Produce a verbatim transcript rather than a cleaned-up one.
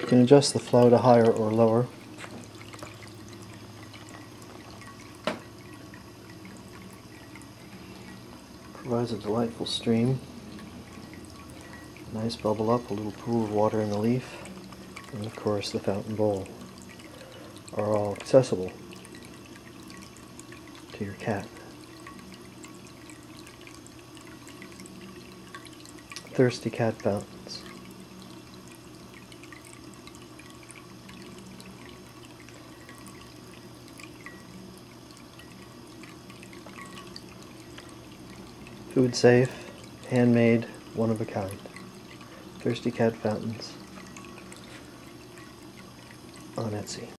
can adjust the flow to higher or lower. Provides a delightful stream. Nice bubble up, a little pool of water in the leaf, and of course the fountain bowl are all accessible to your cat. Thirsty cat fountains. Foodsafe, handmade, one of a kind. Thirsty cat fountains on Etsy.